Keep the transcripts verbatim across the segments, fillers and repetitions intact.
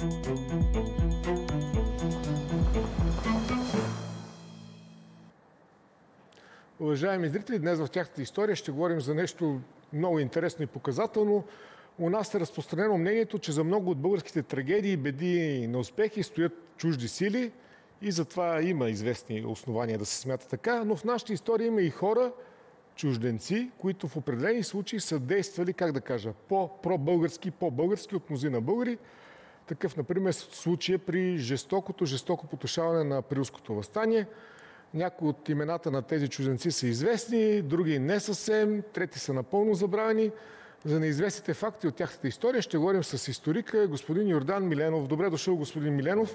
Уважаеми зрители, днес в тяхната история ще говорим за нещо много интересно и показателно. У нас е разпространено мнението, че за много от българските трагедии, беди и неуспехи стоят чужди сили и затова има известни основания да се смята така, но в нашата история има и хора, чужденци, които в определени случаи са действали, как да кажа, по-пробългарски, по-български от мнозина българи. Такъв, например, случай при жестокото, жестоко потушаване на Априлското въстание. Някои от имената на тези чужденци са известни, други не съвсем, трети са напълно забравени. За неизвестните факти от тяхната история ще говорим с историка господин Йордан Миленов. Добре дошъл, господин Миленов.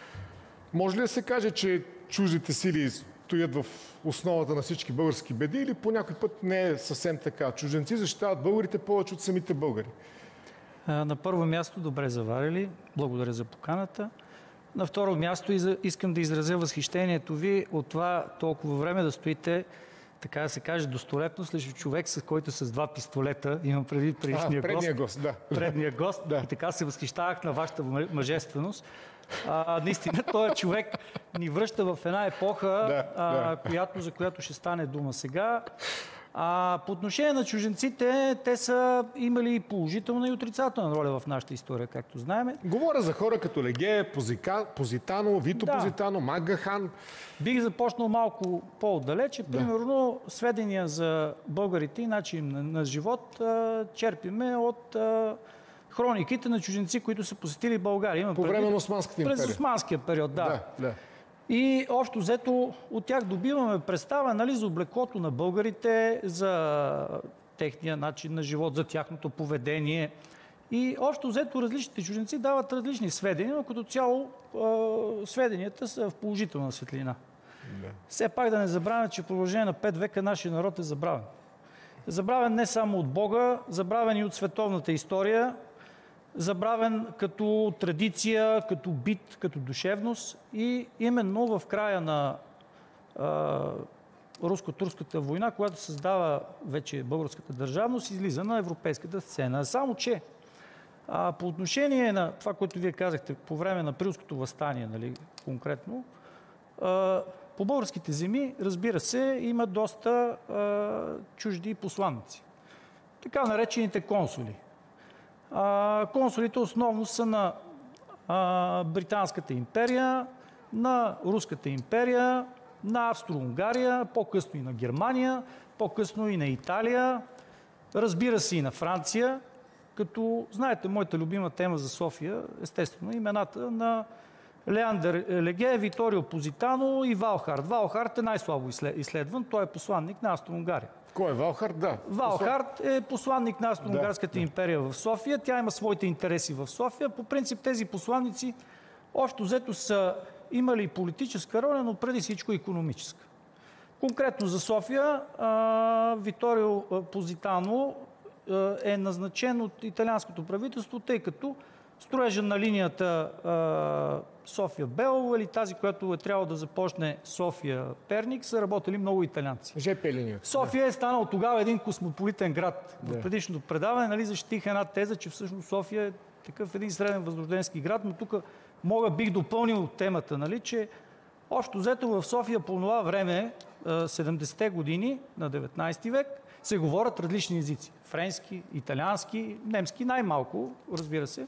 Може ли да се каже, че чуждите сили стоят в основата на всички български беди или по някой път не е съвсем така? Чужденци защитават българите повече от самите българи. На първо място, добре заварили. Благодаря за поканата. На второ място искам да изразя възхищението ви от това толкова време да стоите, така да се каже, достолепно срещу човек, с който с два пистолета, имам преди предишния а, предния гост, гост, да. предния гост, да. И така се възхищавах на вашата мъжественост. А, наистина, този човек ни връща в една епоха, да, а, да. Която, за която ще стане дума сега. А, по отношение на чужденците, те са имали положителна и отрицателна роля в нашата история, както знаем. Говоря за хора като Леге, Позика, Позитано, Вито да. Позитано, Мага хан. Бих започнал малко по-отдалече. Да. Примерно, сведения за българите и начин на, на живот а, черпиме от а, хрониките на чужденци, които са посетили България. Има по време преди, на Османската империя. През Османския период, да. да, да. И общо взето от тях добиваме представа, нали, за облеклото на българите, за техния начин на живот, за тяхното поведение. И общо взето различните чужденци дават различни сведения, но като цяло е, сведенията са в положителна светлина. Да. Все пак да не забравяме, че в продължение на пет века нашия народ е забравен. Забравен не само от Бога, забравен и от световната история, забравен като традиция, като бит, като душевност и именно в края на а, руско-турската война, която създава вече българската държавност, излиза на европейската сцена. Само че а, по отношение на това, което вие казахте по време на Априлското въстание, нали, конкретно, а, по българските земи, разбира се, има доста а, чужди посланници. Така наречените консули. А, консулите основно са на а, Британската империя, на Руската империя, на Австро-Унгария, по-късно и на Германия, по-късно и на Италия, разбира се и на Франция, като, знаете, моята любима тема за София, естествено, имената на Леандър Леге, Виторио Позитано и Валхард. Валхард е най-слабо изследван, той е посланник на Австро-Унгария. Кой е Валхард? Да. Валхард е посланник на Австро-Унгарската да, империя в София. Тя има своите интереси в София. По принцип тези посланници общо взето са имали политическа роля, но преди всичко икономическа. Конкретно за София Виторио Позитано е назначен от италианското правителство, тъй като строежа на линията София-Белово или тази, която е трябвало да започне София-Перник, са работили много италианци. ЖП линията. София да. е станал тогава един космополитен град. Да. В предишното предаване, нали, защитих една теза, че всъщност София е такъв един среден възрожденски град, но тук мога бих допълнил темата, нали, че общо взето в София по това време, седемдесетте години на деветнайсети век, се говорят различни езици. Френски, италиански, немски най-малко, разбира се.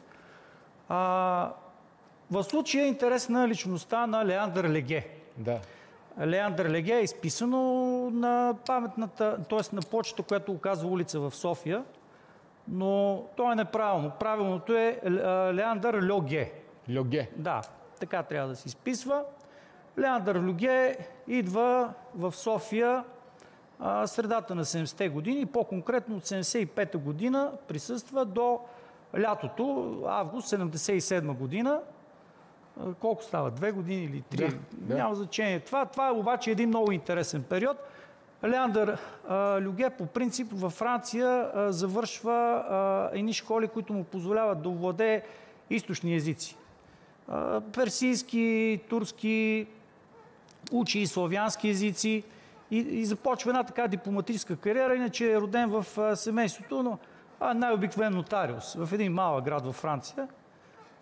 А, в случая е интересна личността на Леандър Леге. Да. Леандър Леге е изписано на паметната, т.е. на почта, която оказва улица в София, но то е неправилно. Правилното е Леандър Льоге. Льоге. Да, така трябва да се изписва. Леандър Льоге идва в София а, средата на седемдесетте години, по-конкретно от седемдесет и пета година присъства до лятото, август седемдесет и седма година. Колко става? Две години или три? Да, да. Няма значение. Това, това е обаче един много интересен период. Леандър а, Люге по принцип във Франция а, завършва а, едни школи, които му позволяват да овладее източни езици. А, персийски, турски, учи и славянски езици и, и започва една така дипломатическа кариера. Иначе е роден в а, семейството, но най-обикновен нотариус в един малък град във Франция.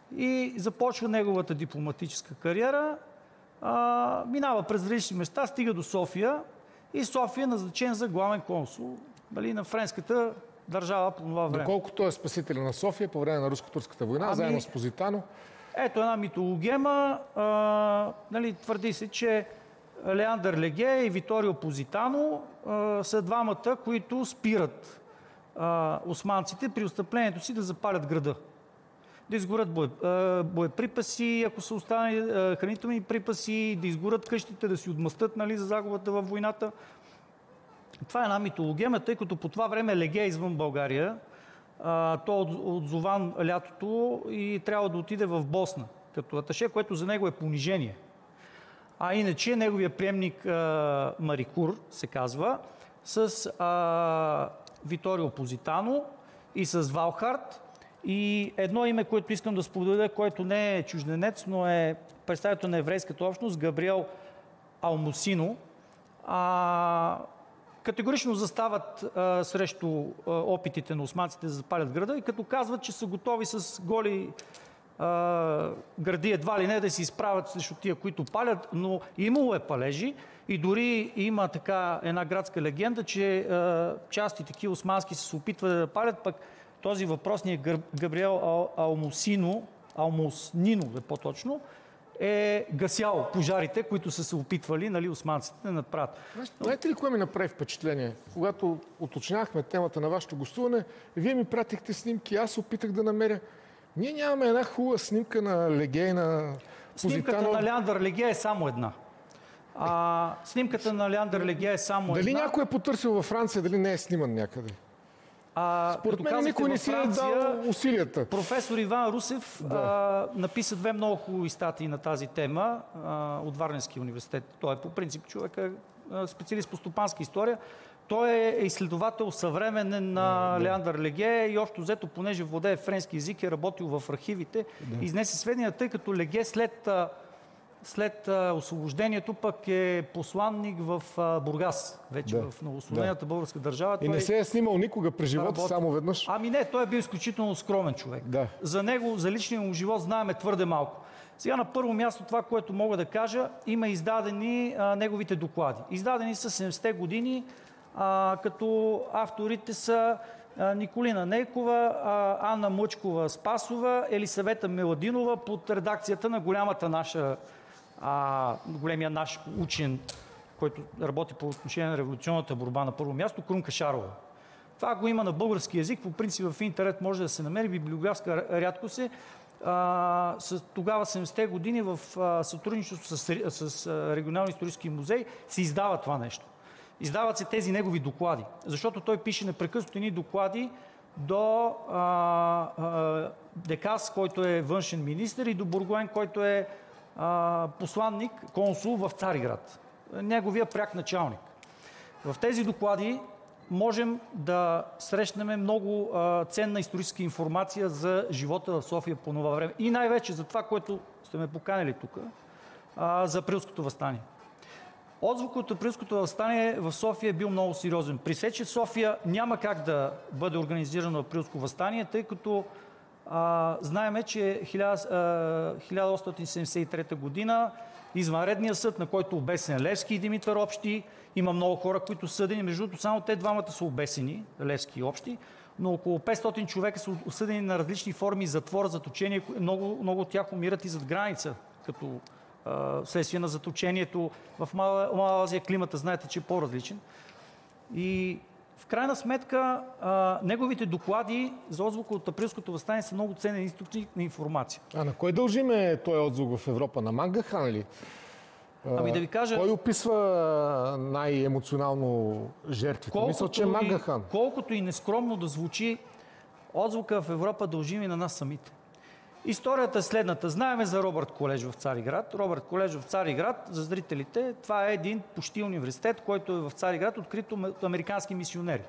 и започва неговата дипломатическа кариера. А, минава през различни места, стига до София и София е назначен за главен консул, нали, на френската държава по това време. Доколкото е спасителя на София по време на Руско-турската война, ами, заедно с Позитано. Ето една митологема. А, нали, твърди се, че Леандър Леге и Виторио Позитано а, са двамата, които спират а, османците при отстъплението си да запалят града. Да изгорят бое, а, боеприпаси, ако са останали а, хранителни припаси, да изгорят къщите, да си отмъстят, нали, за загубата във войната. Това е една митологема, тъй като по това време Леге е извън България. А, той е отзован лятото и трябва да отиде в Босна като аташе, което за него е понижение. А иначе неговия приемник а, Марикур, се казва, с а, Виторио Позитано и с Валхард. И едно име, което искам да споделя, което не е чужденец, но е представител на еврейската общност, Габриел Алмусино. А, категорично застават а, срещу а, опитите на османците да запалят града и като казват, че са готови с голи а, гради едва ли не да се изправят срещу тия, които палят, но имало е палежи и дори има така една градска легенда, че а, части такива османски се опитват да палят, пък този въпросният Габриел Алмусино, Алмуснино е по-точно, е гасял пожарите, които са се опитвали, нали, османците да направят. Знаете ли кое ми направи впечатление? Когато уточнявахме темата на вашето гостуване, вие ми пратихте снимки, аз опитах да намеря. Ние нямаме една хубава снимка на Леге и на Позитано. Снимката на Леандър Леге е само една. А, снимката на Леандър Леге е само дали една. Дали някой е потърсил във Франция, дали не е сниман някъде? А, Според мен никой не си е дал усилията. Професор Иван Русев да. а, написа две много хубави статии на тази тема а, от Варненския университет. Той е по принцип човек е специалист по стопанска история. Той е изследовател съвременен на да. Леандър Леге и общо взето, понеже владее френски език, е работил в архивите. Да. Изнесе сведения, тъй като Леге след, след освобождението пък е посланник в Бургас, вече да. В новоосвободената да. Българска държава. И той не се е снимал никога през живота, работи. Само веднъж. Ами не, той е бил изключително скромен човек. Да. За него, за личния му живот знаеме твърде малко. Сега на първо място това, което мога да кажа, има издадени а, неговите доклади. Издадени са седемдесетте години, а, като авторите са а, Николина Нейкова, а, Анна Мъчкова-Спасова, Елисавета Меладинова под редакцията на голямата наша, а, големия наш учен, който работи по отношение на революционната борба на първо място, Крумка Шарова. Това го има на български язик, по принцип в интернет може да се намери, библиографска рядко се. А, с, тогава седемдесетте години в а, сътрудничество с, с а, регионални исторически музей се издава това нещо. Издават се тези негови доклади, защото той пише непрекъснато едни доклади до а, а, Декас, който е външен министър, и до Бургуен, който е а, посланник, консул в Цариград. Неговия пряк началник. В тези доклади можем да срещнем много а, ценна историческа информация за живота в София по това време. И най-вече за това, което сте ме поканили тук, а, за Априлското въстание. Отзвукът от Априлското въстание в София е бил много сериозен. При все, че в София няма как да бъде организирано Априлско въстание, тъй като а, знаеме, че хиляда осемстотин седемдесет и трета година извънредният съд, на който обесен Левски и Димитър Общи, има много хора, които са съдени. Между другото, само те двамата са обесени, Левски и Общи, но около петстотин човека са осъдени на различни форми затвор, заточение. Много, много от тях умират и зад граница, като а, следствие на заточението. В Мала, Мала Азия климата, знаете, че е по-различен. И в крайна сметка, а, неговите доклади за отзвука от Априлското въстание са много ценен източник на информация. А на кой дължиме този отзвук в Европа? На Манга Хан ли? Ами да ви кажа... Кой описва най-емоционално жертвите? Мисля, че Манга Хан. Колкото и нескромно да звучи, отзвука в Европа дължим и на нас самите. Историята е следната. Знаеме за Робърт Колеж в Цариград. Робърт Колеж в Цариград, за зрителите, това е един почти университет, който е в Цариград, открит от американски мисионери.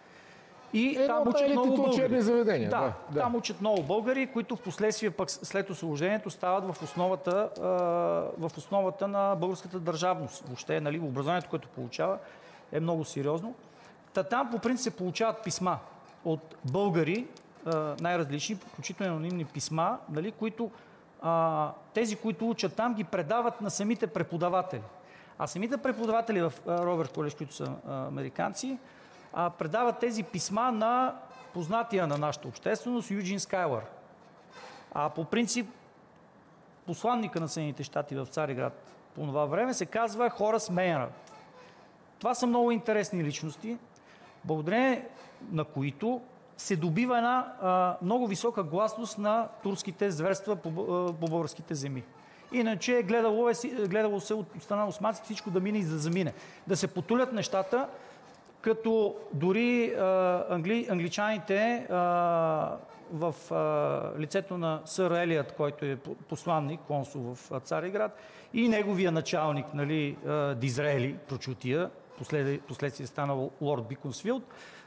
И е, там учат много българи. Заведения. Да, да, да, там учат много българи, които в последствие пък след освобождението стават в основата, в основата на българската държавност. Въобще, нали, образованието, което получава, е много сериозно. Та там по принцип се получават писма от българи, най-различни, включително анонимни писма, нали, които а, тези, които учат там, ги предават на самите преподаватели. А самите преподаватели в Робърт Колеж, които са а, американци, а, предават тези писма на познатия на нашата общественост Юджин Скайлър. А по принцип, посланника на Съединените щати в Цариград по това време се казва Хорас Мейнър. Това са много интересни личности, благодарение на които се добива една а, много висока гласност на турските зверства по, а, по българските земи. Иначе гледало, е, гледало се от страна на османците всичко да мине и да замине. Да се потулят нещата, като дори а, англи, англичаните а, в а, лицето на сър Елият, който е посланник, консул в Цариград, и неговия началник, нали, Дизраели, прочутия, послед, последствие станал лорд Биконсфилд,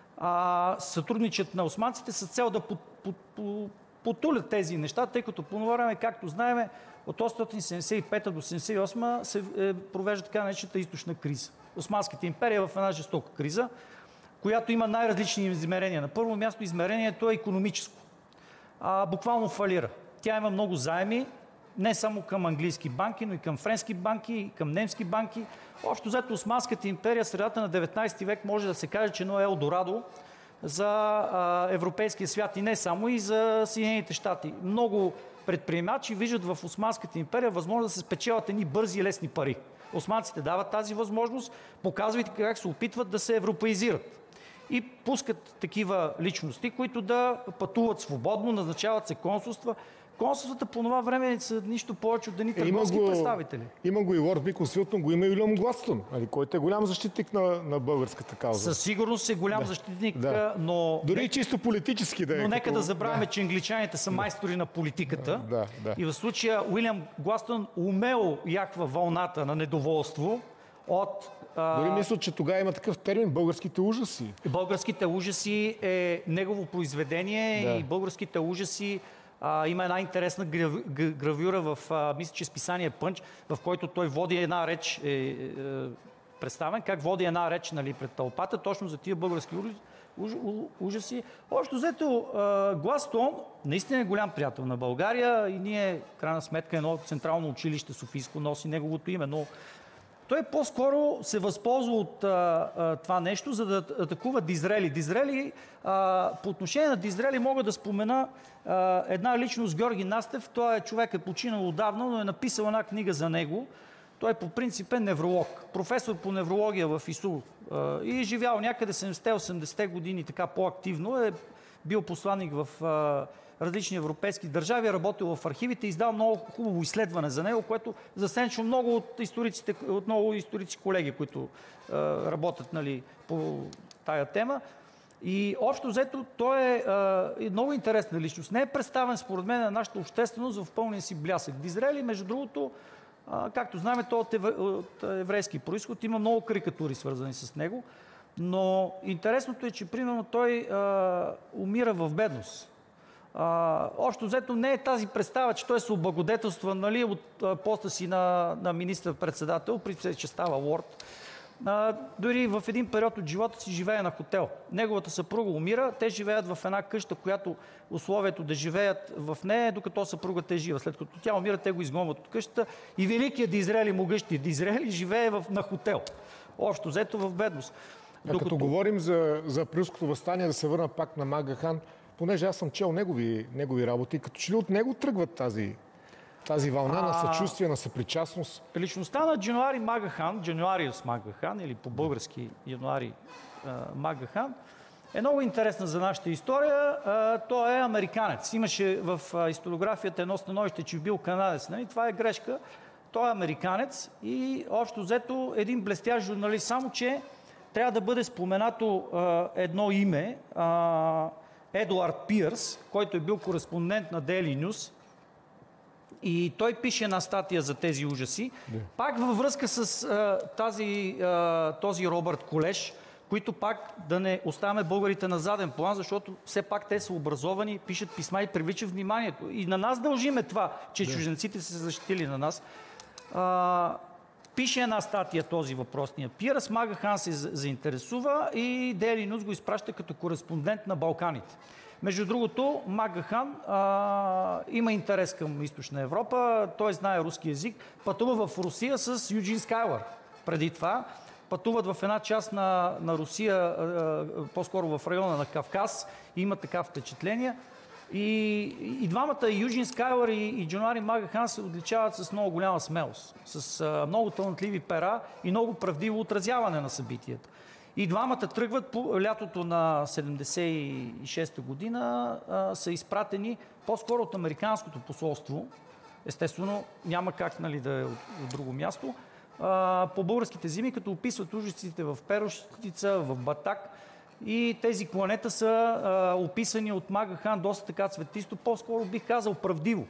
а, сътрудничат на османците с цел да под, под, под, потулят тези неща, тъй като по това време, както знаем, от осемстотин седемдесет и пета до седемдесет и осма се е, провежда така наречената източна криза. Османската империя е в една жестока криза, която има най-различни измерения. На първо място измерението е икономическо. А, буквално фалира. Тя има много заеми, не само към английски банки, но и към френски банки, и към немски банки. Общо взето Османската империя в средата на деветнадесети век може да се каже, че е Елдорадо за а, европейския свят и не само, и за Съединените щати. Много предприемачи виждат в Османската империя възможност да се спечелят едни бързи и лесни пари. Османците дават тази възможност, показвайки как се опитват да се европеизират. И пускат такива личности, които да пътуват свободно, назначават се консулства. Консулствата по това време са нищо повече от едни търговски представители. Има го и лорд Биконсфилд, но го има и Уилям Гладстън, който е голям защитник на, на българската кауза. Със сигурност е голям да. защитник, да. но... Дори и чисто политически да е. Но като... нека да забравяме, да. че англичаните са майстори на политиката. Да, да. И в случая Уилям Гладстън умело яхва вълната на недоволство от... Дори мисля, че тогава има такъв термин българските ужаси. Българските ужаси е негово произведение да. и българските ужаси а, има една интересна гравюра в, а, мисля, че списание Пънч, в който той води една реч, е, е, представен, как води една реч, нали, пред тълпата, точно за тия български ужаси. Общо взето, Гладстон наистина е голям приятел на България и ние, в крайна сметка, едно централно училище Софийско носи неговото име, но той по-скоро се възползва от а, а, това нещо, за да атакува Дизраели. Дизраели, а, по отношение на Дизраели мога да спомена а, една личност, Георги Настев. Той е човек, е починал отдавна, но е написал една книга за него. Той по принцип е невролог, професор по неврология в ИСУ а, и е живял някъде седемдесетте-осемдесетте години така по-активно. Е бил посланник в а, различни европейски държави, работил в архивите и издал много хубаво изследване за него, което засенчва много от историците, от много историци колеги, които е, работят, нали, по тая тема. И общо взето той е, е много интересна личност. Не е представен според мен на нашата общественост в пълния си блясък. Дизраели, между другото, е, както знаем, той от, евре, от еврейски произход, има много карикатури свързани с него, но интересното е, че примерно той е, умира в бедност. Uh, общо взето не е тази представа, че той се облагодетелства, нали, от uh, поста си на, на министър-председател, при че става лорд. Uh, дори в един период от живота си живее на хотел. Неговата съпруга умира, те живеят в една къща, която условието да живеят в нея, докато съпругата е жива. След като тя умира, те го изгонват от къщата и великият Дизраели, могъщият Дизраели, живее в, на хотел. Общо взето в бедност. А докато... като говорим за, за априлското въстание, да се върна пак на Мага Хан, понеже аз съм чел негови, негови работи, като че ли от него тръгват тази, тази вълна а... на съчувствие, на съпричастност? Личността на Джануари Мага Хан, Джануариус Мага Хан, или по-български Януари Мага Хан, е много интересна за нашата история. А, той е американец. Имаше в а, историографията едно становище, че бил канадец. Нали? Това е грешка. Той е американец и общо взето един блестящ журналист. Само, че трябва да бъде споменато а, едно име, а, Едуард Пирс, който е бил кореспондент на Daily News, и той пише една статия за тези ужаси. Yeah. Пак във връзка с а, тази, а, този Робърт Колеж, които пак да не оставяме българите на заден план, защото все пак те са образовани, пишат писма и привличат вниманието. И на нас дължиме това, че yeah. чужденците са защитили на нас. А, пише една статия този въпросния Пирс, Мага Хан се заинтересува и Daily News го изпраща като кореспондент на Балканите. Между другото, Мага Хан а, има интерес към Източна Европа, той знае руски език, пътува в Русия с Юджин Скайлър. Преди това пътуват в една част на, на Русия, по-скоро в района на Кавказ, има така впечатление. И, и двамата, и Юджин Скайлър, и, и Джонари Мага Хан се отличават с много голяма смелост, с а, много талантливи пера и много правдиво отразяване на събитията. И двамата тръгват по лятото на седемдесет и шеста година, а, са изпратени по-скоро от Американското посолство. Естествено, няма как, нали, да е от, от друго място. А, по българските зими, като описват ужасите в Перощица, в Батак. И тези кланета са а, описани от Мага Хан доста така цветисто, по-скоро бих казал правдиво.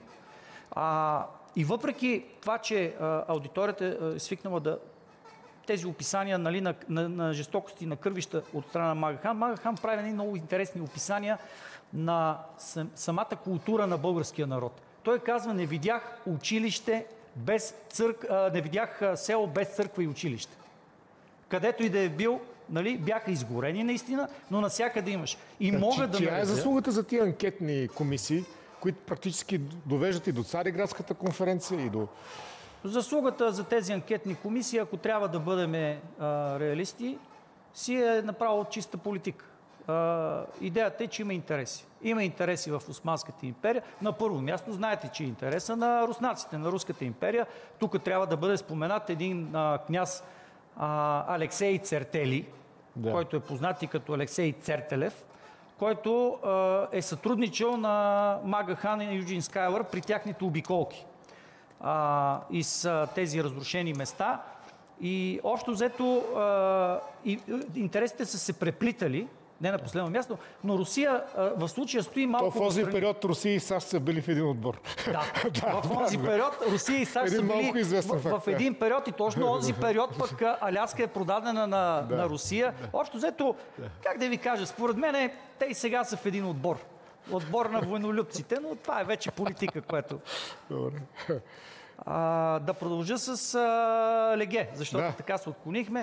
А, и въпреки това, че а, аудиторията е свикнала да тези описания, нали, на, на, на жестокости, на кървища от страна на Мага Хан, Мага Хан прави много интересни описания на самата култура на българския народ. Той казва: не видях училище без църква, не видях село без църква и училище. Където и да е бил, нали, бяха изгорени наистина, но навсякъде имаш. И да, могат да... Чия е заслугата за тия анкетни комисии, които практически довеждат и до Цариградската конференция, и до... Заслугата за тези анкетни комисии, ако трябва да бъдем а, реалисти, си е направо чиста политика. А, идеята е, че има интереси. Има интереси в Османската империя. На първо място знаете, че е интереса на руснаците, на Руската империя. Тук трябва да бъде споменат един а, княз а, Алексей Цертели, да. който е познат и като Алексей Цертелев, който а, е сътрудничал на Мага Хан и Юджин Скайлър при тяхните обиколки а, из а, тези разрушени места. И общо взето а, и, интересите са се преплитали, не на последно място, но Русия а, в случая стои малко... То в този период Русия и САЩ са били в един отбор. Да, да в този да, период Русия и САЩ са били в, в един период и точно този период пък Аляска е продадена на, да, на Русия. Да. Общо взето, как да ви кажа, според мен те и сега са в един отбор. Отбор на войнолюбците, но това е вече политика, което... Добре. А, да продължа с а, Леге, защото да. така се отклонихме.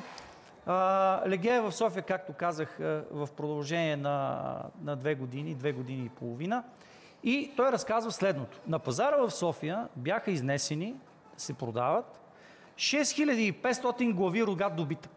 А, Леге е в София, както казах, в продължение на, на две години, две години и половина. И той разказва следното. На пазара в София бяха изнесени, се продават, шест хиляди и петстотин глави рогат добитък.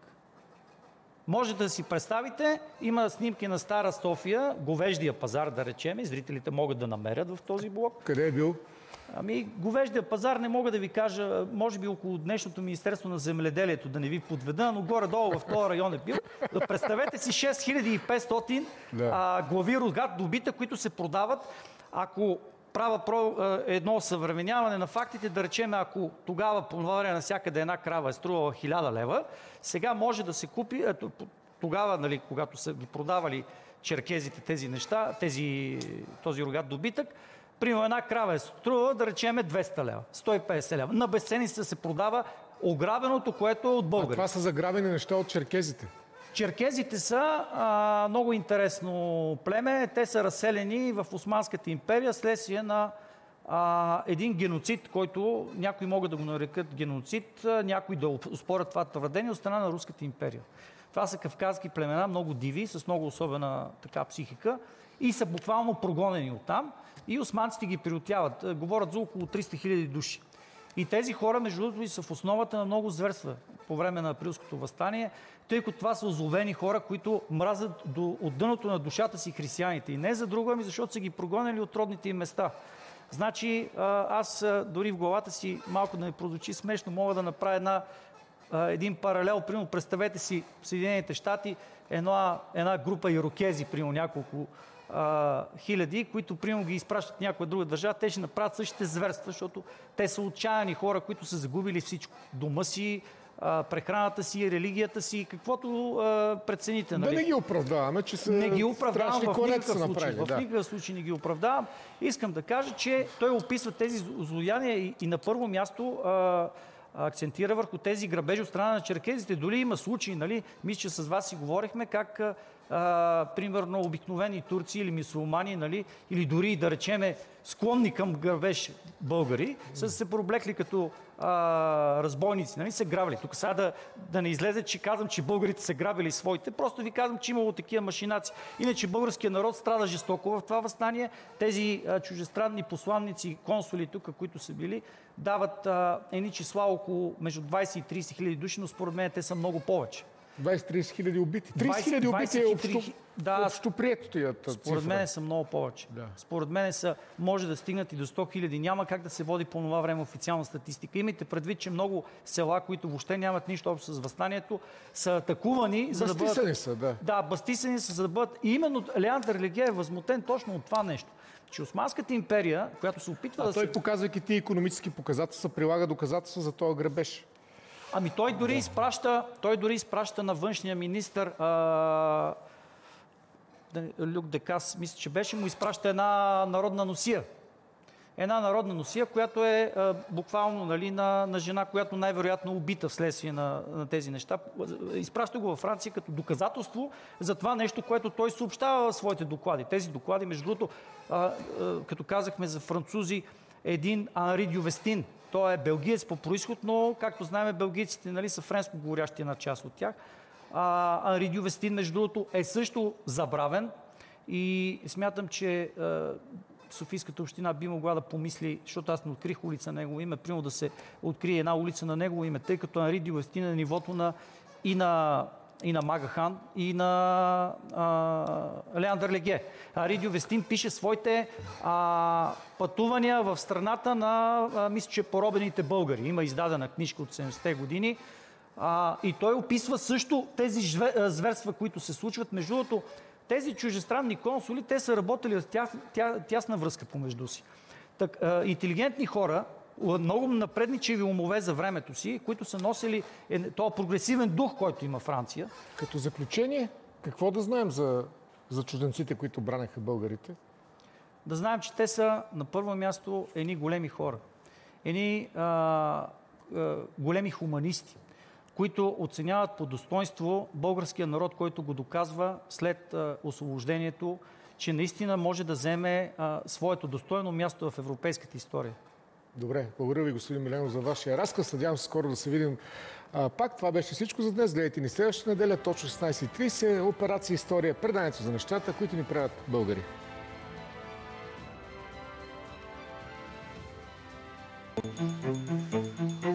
Можете да си представите, има снимки на Стара София, говеждия пазар, да речем, и зрителите могат да намерят в този блок. Къде е бил? Ами, говеждия пазар не мога да ви кажа, може би около днешното Министерство на земеделието, да не ви подведа, но горе-долу в този район е бил. Представете си шест хиляди и петстотин да. а, глави рогат добита, които се продават. Ако правя про, едно съвременяване на фактите, да речем, ако тогава по това време навсякъде една крава е струвала хиляда лева, сега може да се купи, ето, тогава, нали, когато са ги продавали черкезите тези неща, тези, този рогат добитък, примерно една крава е струва, да речем, двеста лева, сто и петдесет лева. На безценица се продава ограбеното, което е от българи. А това са заграбени неща от черкезите? Черкезите са а, много интересно племе. Те са разселени в Османската империя следствие на а, един геноцид, който някои могат да го нарекат геноцид, някои да успорят това твърдение от страна на Руската империя. Това са кавказски племена, много диви, с много особена така психика и са буквално прогонени оттам. И османците ги приютяват. Говорят за около триста хиляди души. И тези хора, между другото, са в основата на много зверства по време на Априлското въстание, тъй като това са озловени хора, които мразят до, от дъното на душата си християните. И не за друго, ами защото са ги прогонили от родните им места. Значи, аз дори в главата си, малко да ме прозвучи смешно, мога да направя една, един паралел. Примерно, представете си в Съединените щати една, една група ирокези, примерно няколко Uh, хиляди, които примерно ги изпращат в някоя друга държава, те ще направят същите зверства, защото те са отчаяни хора, които са загубили всичко. Дома си, uh, прехраната си, религията си, каквото uh, прецените. Нали? Да не ги оправдаваме, че са не ги оправдавам в никакъв случай. Направили, в да. никакъв случай не ги оправдавам. Искам да кажа, че той описва тези злодеяния и, и на първо място uh, акцентира върху тези грабежи от страна на черкезите. Дори има случаи, нали, мисля, че с вас си говорихме как а, примерно обикновени турци или мюсюлмани, нали, или дори да речеме склонни към грабеж българи, са се проблекли като а, разбойници, нали, се грабили. Тук сега да, да не излезе, че казвам, че българите са грабили своите, просто ви казвам, че имало такива машинаци. Иначе българският народ страда жестоко в това въстание. Тези а, чужестранни посланници, консули тук, които са били, дават а, едни числа около между двайсет и трийсет хиляди души, но според мен те са много повече. двайсет-трийсет хиляди убити. трийсет хиляди убити е общо, да, общо прието тия цифра. Според мен са много повече. Да. Според мен са, може да стигнат и до сто хиляди. Няма как да се води по това време официална статистика. Имайте предвид, че много села, които въобще нямат нищо общо с въстанието, са атакувани, за да бъдат... Бастисани са, да. Да, бастисани са, за да бъдат... И именно Леандър Леге е възмутен точно от това нещо. Че Османската империя, която се опитва а да той, се... показвайки тия икономически показателства, прилага доказателства за този грабеж. Ами той дори, да. изпраща, той дори изпраща на външния министър а... Люк Декас, мисля, че беше, му изпраща една народна носия. Една народна носия, която е а, буквално, нали, на, на жена, която най-вероятно убита вследствие на, на тези неща. Изпраща го във Франция като доказателство за това нещо, което той съобщава в своите доклади. Тези доклади, между другото, а, а, като казахме за французи, един Анри Дювестин. Той е белгиец по происход, но, както знаем, белгийците, нали, са френско говорящи една част от тях. А, Анри Дювестин, между другото, е също забравен и смятам, че а, Софийската община би могла да помисли, защото аз не открих улица на негово име, примерно да се открие една улица на негово име, тъй като Анри Дювестин е на нивото на, и на и на Мага Хан, и на а, Леандър Леге. Анри Дювестин пише своите а, пътувания в страната на, а, мисля, че поробените българи. Има издадена книжка от седемдесетте години. А, и той описва също тези зверства, които се случват. Между другото, тези чужестранни консули, те са работили в тя, тя, тясна връзка помежду си. Так, а, интелигентни хора, много напредничеви умове за времето си, които са носили е, този прогресивен дух, който има Франция. Като заключение, какво да знаем за, за чужденците, които браняха българите? Да знаем, че те са на първо място едни големи хора. Едни а, а, големи хуманисти, които оценяват по достоинство българския народ, който го доказва след а, освобождението, че наистина може да вземе а, своето достойно място в европейската история. Добре, благодаря ви, господин Миленов, за вашия разказ. Надявам се скоро да се видим а, пак. Това беше всичко за днес. Гледайте ни следващата неделя, точно шестнайсет и трийсет. Операция История, преданието за нещата, които ни правят българи. Thank you.